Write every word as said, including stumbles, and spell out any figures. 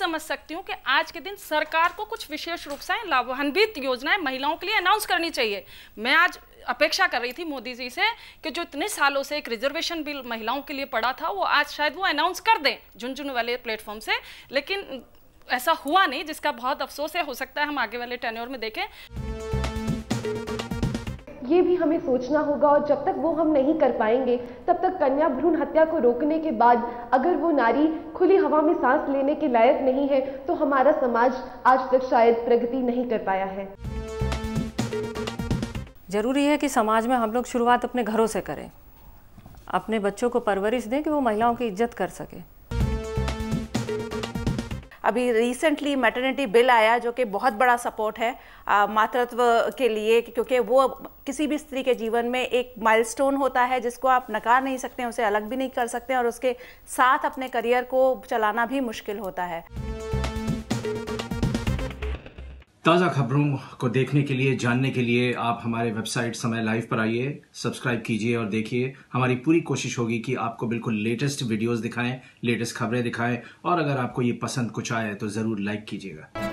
समझ सकती हूँ कि आज के दिन सरकार को कुछ विशेष रूप से लाभान्वित योजनाएं महिलाओं के लिए अनाउंस करनी चाहिए। मैं आज अपेक्षा कर रही थी मोदी जी से कि जो इतने सालों से एक रिजर्वेशन बिल महिलाओं के लिए पड़ा था, वो आज शायद वो अनाउंस कर दें झुनझुन वाले प्लेटफॉर्म से, लेकिन ऐसा हुआ नहीं, जिसका बहुत अफसोस है। हो सकता है हम आगे वाले टेन्योर में देखें। ये भी हमें सोचना होगा, और जब तक वो हम नहीं कर पाएंगे तब तक कन्या भ्रूण हत्या को रोकने के बाद अगर वो नारी खुली हवा में सांस लेने के लायक नहीं है तो हमारा समाज आज तक शायद प्रगति नहीं कर पाया है। जरूरी है कि समाज में हम लोग शुरुआत अपने घरों से करें, अपने बच्चों को परवरिश दें कि वो महिलाओं की इज्जत कर सके। अभी रिसेंटली मैटरनिटी बिल आया जो कि बहुत बड़ा सपोर्ट है आ, मातृत्व के लिए, क्योंकि वो किसी भी स्त्री के जीवन में एक माइलस्टोन होता है जिसको आप नकार नहीं सकते, उसे अलग भी नहीं कर सकते, और उसके साथ अपने करियर को चलाना भी मुश्किल होता है। ताज़ा खबरों को देखने के लिए, जानने के लिए आप हमारे वेबसाइट समय लाइव पर आइए, सब्सक्राइब कीजिए और देखिए। हमारी पूरी कोशिश होगी कि आपको बिल्कुल लेटेस्ट वीडियोस दिखाएं, लेटेस्ट खबरें दिखाएं, और अगर आपको ये पसंद कुछ आए तो ज़रूर लाइक कीजिएगा।